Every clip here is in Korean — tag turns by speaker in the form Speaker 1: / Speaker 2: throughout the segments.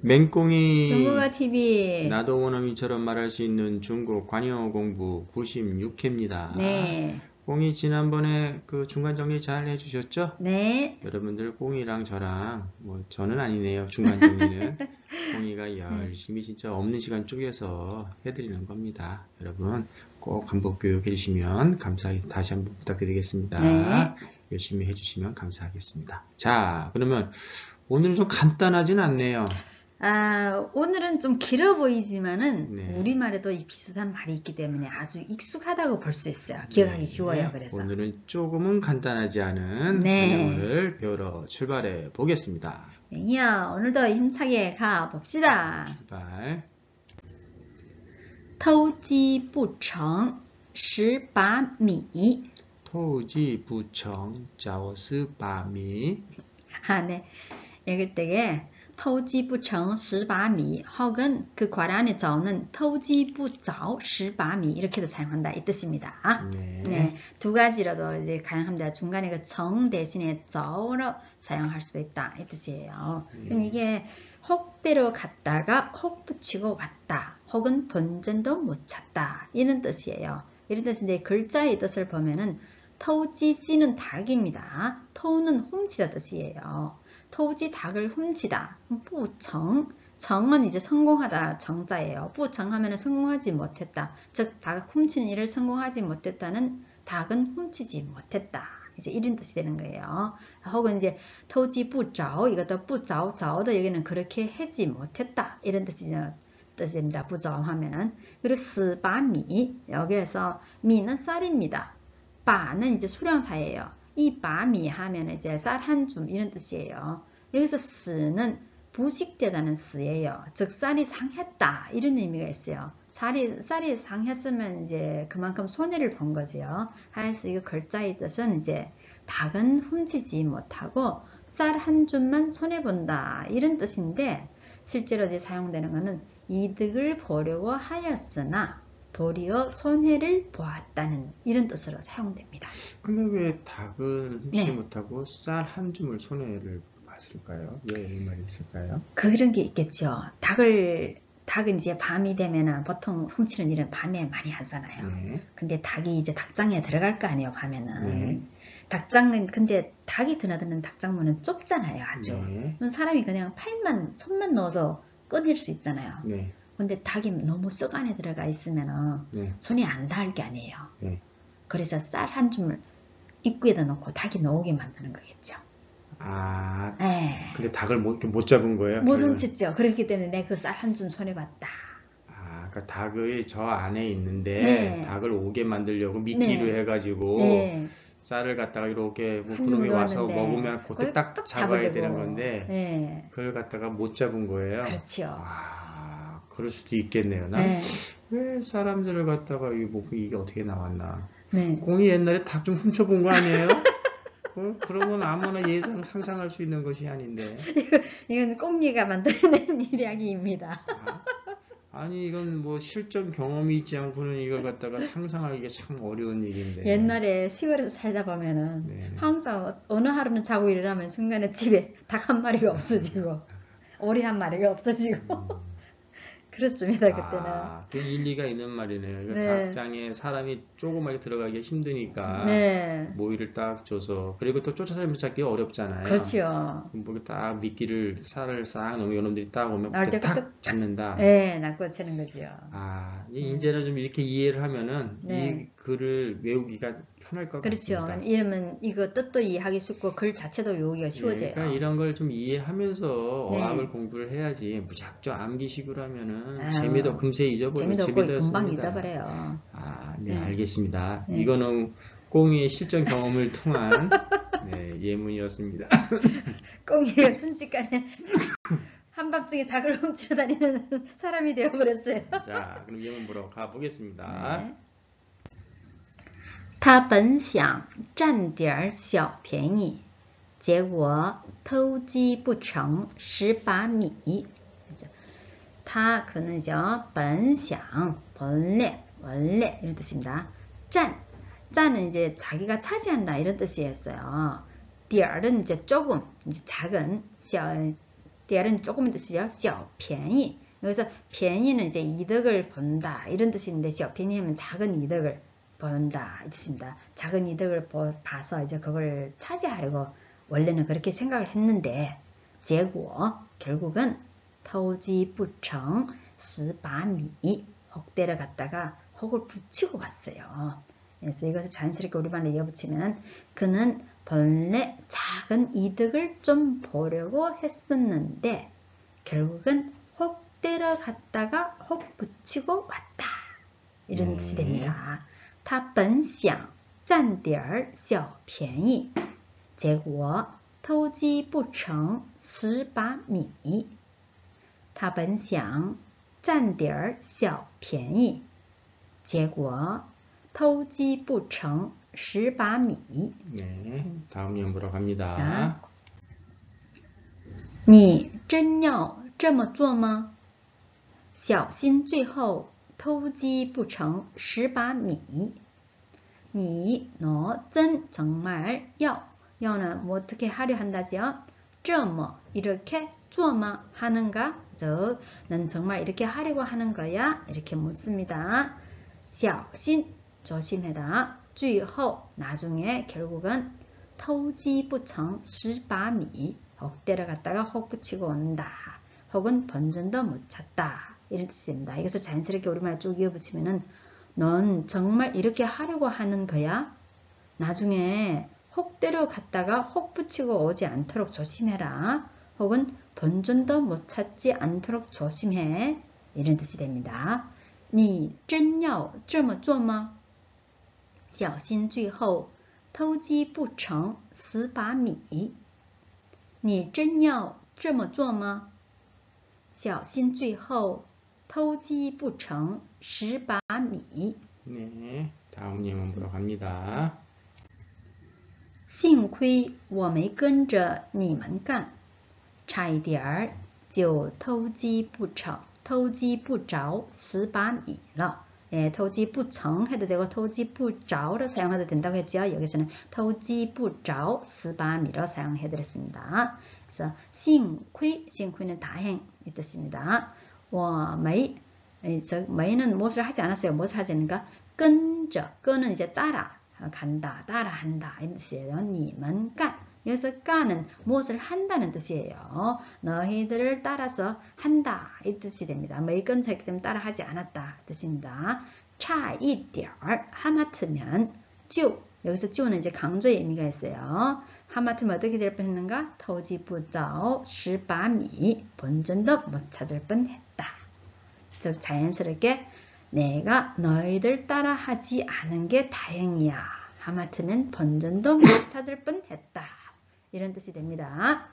Speaker 1: 맹꽁이
Speaker 2: 중국어 TV.
Speaker 1: 나도 원어민처럼 말할 수 있는 중국 관여 공부 96회입니다.
Speaker 2: 네.
Speaker 1: 꽁이 지난번에 그 중간 정리 잘 해주셨죠?
Speaker 2: 네.
Speaker 1: 여러분들 꽁이랑 저랑 뭐 저는 아니네요. 중간 정리는 꽁이가
Speaker 2: 네.
Speaker 1: 열심히 진짜 없는 시간 쪼개서 해드리는 겁니다. 여러분 꼭 반복 교육해 주시면 다시 한번 부탁드리겠습니다.
Speaker 2: 네.
Speaker 1: 열심히 해주시면 감사하겠습니다. 자, 그러면 오늘은 좀 간단하진 않네요.
Speaker 2: 오늘은 좀 길어 보이지만은
Speaker 1: 네.
Speaker 2: 우리말에도 이 비슷한 말이 있기 때문에 아주 익숙하다고 볼 수 있어요. 기억하기 쉬워요. 그래서.
Speaker 1: 오늘은 조금은 간단하지 않은
Speaker 2: 네.
Speaker 1: 한영어를 배우러 출발해 보겠습니다.
Speaker 2: 이요, 오늘도 힘차게 가봅시다.
Speaker 1: 출발.
Speaker 2: 偷鸡不成蚀把米.
Speaker 1: 토지부청 자오스바미.
Speaker 2: 네. 읽을 때에 偷鸡不成蚀把米 혹은 그 괄안에 저는 偷鸡不着蚀把米 이렇게도 사용한다 이 뜻입니다.
Speaker 1: 네.
Speaker 2: 두 가지로도 이제 가능합니다. 중간에 그 정 대신에 저로 사용할 수도 있다 이 뜻이에요. 그럼 이게 혹대로 갔다가 혹 붙이고 왔다 혹은 본전도 못 찾다 이런 뜻이에요. 이런 뜻인데 글자의 뜻을 보면은 토지지는 닭입니다. 토는 훔치다 뜻이에요. 토지 닭을 훔치다. 부청. 정은 이제 성공하다 정자예요. 부청하면 성공하지 못했다. 즉 닭 훔치는 일을 성공하지 못했다는 닭은 훔치지 못했다. 이제 이런 뜻이 되는 거예요. 혹은 이제 토지 부자오 이것도 부자오 자오도 여기는 그렇게 하지 못했다. 이런 뜻입니다. 부자오 하면은 그리고 스바미 여기에서 미는 쌀입니다. 바는 이제 수량사예요. 이 바미 하면 이제 쌀 한 줌 이런 뜻이에요. 여기서 스는 부식되다는 스예요. 즉 쌀이 상했다 이런 의미가 있어요. 쌀이 상했으면 이제 그만큼 손해를 본 거지요. 그래서 이 글자의 뜻은 이제 닭은 훔치지 못하고 쌀 한 줌만 손해 본다 이런 뜻인데 실제로 이제 사용되는 것은 이득을 보려고 하였으나 도리어 손해를 보았다는 이런 뜻으로 사용됩니다.
Speaker 1: 근데 왜 닭을 훔치지 못하고 쌀 한 줌을 손해를 봤을까요? 왜 이 말이 있을까요?
Speaker 2: 그런 게 있겠죠. 닭은 이제 밤이 되면은 보통 훔치는 일은 밤에 많이 하잖아요. 근데 닭이 이제 닭장에 들어갈 거 아니에요, 밤에는. 닭장은, 근데 닭이 드나드는 닭장문은 좁잖아요, 아주. 그럼 사람이 그냥 손만 넣어서 꺼낼 수 있잖아요. 근데 닭이 너무 썩 안에 들어가 있으면은 손이 안 닿을 게 아니에요. 그래서 쌀 한 줌을 입구에다 넣고 닭이 나오게 만드는 거겠죠.
Speaker 1: 근데 닭을 못 잡은 거예요?
Speaker 2: 못 훔쳤죠. 그렇기 때문에 내가 그 쌀 한 줌 손해봤다.
Speaker 1: 그러니까 닭의 저 안에 있는데 닭을 오게 만들려고 미끼로 해가지고 쌀을 갖다가 이렇게 뭐 그놈이 와서 먹으면 그때 딱 잡아야 되는 건데 그걸 갖다가 못 잡은 거예요.
Speaker 2: 그렇죠.
Speaker 1: 그럴 수도 있겠네요. 왜 사람들을 갖다가 이게 어떻게 나왔나? 공이 옛날에 닭 좀 훔쳐본 거 아니에요? 그러면 아무나 상상할 수 있는 것이 아닌데.
Speaker 2: 이건 꽁리가 만들어낸 이야기입니다.
Speaker 1: 아니 이건 뭐 실전 경험이 있지 않고는 이걸 갖다가 상상하기가 참 어려운 얘기인데.
Speaker 2: 옛날에 시골에서 살다 보면은 항상 어느 하루는 자고 일어나면 순간에 집에 닭 한 마리가 없어지고 오리 한 마리가 없어지고 그렇습니다. 그때는.
Speaker 1: 그 일리가 있는 말이네요. 닭장에 사람이 조그맣게 들어가기 힘드니까 모이를 딱 줘서 그리고 또 쫓아서 찾기 어렵잖아요.
Speaker 2: 그렇죠.
Speaker 1: 뭐 딱 미끼를 쌀을 싹 넣으면 이놈들이 딱 오면 그때 딱 잡는다.
Speaker 2: 낚아채는 거죠.
Speaker 1: 이제는 좀 이렇게 이해를 하면은 이 글을 외우기가 편할 것 같습니다.
Speaker 2: 그렇죠. 이러면 이거 뜻도 이해하기 쉽고 글 자체도 외우기가 쉬워져요.
Speaker 1: 그러니까 이런 걸 좀 이해하면서 어학을 공부를 해야지 무작정 암기식으로 하면은 재미도 금세 잊어버려요.
Speaker 2: 재미도 금방 잊어버려요.
Speaker 1: 네, 알겠습니다. 이거는 꽁이의 실전 경험을 통한 예문이었습니다.
Speaker 2: 꽁이가 순식간에 한밤중에 닭을 훔치러 다니는 사람이 되어버렸어요.
Speaker 1: 자, 그럼 예문 보러 가보겠습니다.
Speaker 2: 他本想占点小便宜结果偷鸡不成蚀把米 그는요本想원래 이런 뜻입니다. 짠은 이제 자기가 차지한다 이런 뜻이었어요. 点은 이제 조금 이제 작은 第二은 조금의 뜻이죠. 小便宜. 여기서 便宜는 이제 이득을 본다 이런 뜻인데 小便宜하면 작은 이득을 본다 이 뜻입니다. 작은 이득을 봐서 이제 그걸 차지하려고 원래는 그렇게 생각을 했는데 结果 결국은 偷鸡不成蚀把米 혹대를 갖다가 혹을 붙이고 왔어요. 그래서 이것을 자연스럽게 우리말로 이어붙이면 그는 본래 작은 이득을 좀 보려고 했었는데 결국은 혹대를 갖다가 혹 붙이고 왔다. 이런 뜻이 됩니다. 他本想占点小便宜结果偷鸡不成蚀把米他本想占点小便宜结果偷鸡不成蚀把米
Speaker 1: 네, 다음 연보러 갑니다.
Speaker 2: 你真要这么做吗小心最后偷鸡不成蚀把米 너 정말 야는 뭐 어떻게 하려 한다죠? 这么 이렇게 做吗 하는가? 즉, 넌 정말 이렇게 하려고 하는 거야? 이렇게 묻습니다. 小心 조심해라. 最后 나중에 결국은 偷鸡不成蚀把米 혹대를 갖다가 혹 붙이고 온다. 혹은 본전도 못 찾다. 이런 뜻입니다. 이것을 자연스럽게 우리말 쭉 이어붙이면은 넌 정말 이렇게 하려고 하는 거야? 나중에 혹대로 갔다가 혹 붙이고 오지 않도록 조심해라. 혹은 본전도 못 찾지 않도록 조심해. 이런 뜻이 됩니다. 你真要这么做吗小心最后偷鸡不成蚀把米你真要这么做吗小心最后偷鸡不成蚀把米
Speaker 1: 네, 다음 예문 보러 갑니다.
Speaker 2: 幸亏我没跟着你们干差一点儿就偷鸡不着蚀把米了 偷鸡不成 해도 되고 偷鸡不着로 사용해도 된다고 했죠. 여기서는 偷鸡不着蚀把米로 사용해드렸습니다. 그래서 幸亏 幸亏는 다행 이 뜻입니다. 我没 메이는 무엇을 하지 않았어요. 무엇을 하지 않는가? 跟着 끈은 이제 따라 간다, 따라한다 이런 뜻이에요. 你们干 여기서 까는 무엇을 한다는 뜻이에요. 너희들을 따라서 한다 이 뜻이 됩니다. 메이건사 있기 때문에 따라하지 않았다 뜻입니다. 差一点儿 하마터면 就 여기서 就는 이제 강조의 의미가 있어요. 하마터면 어떻게 될 뻔했는가? 偷鸡不着蚀把米 본전도 못 찾을 뻔했다. 즉 자연스럽게 내가 너희들 따라하지 않은 게 다행이야. 하마터면 본전도 못 찾을 뻔했다. 이런 뜻이 됩니다.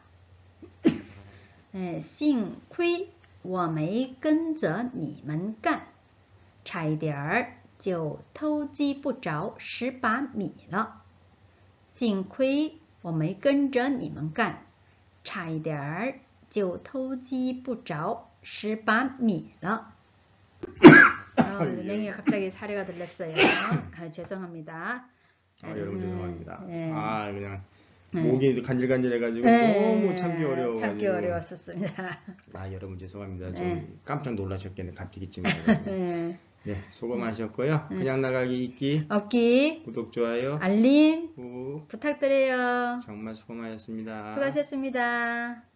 Speaker 2: 幸亏我没跟着你们干差一点儿就偷鸡不着蚀把米了幸亏我没跟着你们干差一点儿就偷鸡不着蚀把米了 맹이가 갑자기 사례가 들렸어요. 죄송합니다.
Speaker 1: 여러분 죄송합니다.
Speaker 2: 네.
Speaker 1: 그냥 목이 간질간질해가지고 너무 참기 어려워가지고
Speaker 2: 참기 어려웠었습니다.
Speaker 1: 여러분 죄송합니다. 좀 깜짝 놀라셨겠네. 갑자기쯤에. 네, 수고하셨고요. 그냥 나가기 읽기
Speaker 2: 없기
Speaker 1: 구독 좋아요
Speaker 2: 알림
Speaker 1: 후
Speaker 2: 부탁드려요.
Speaker 1: 정말 수고 많으셨습니다.
Speaker 2: 수고하셨습니다.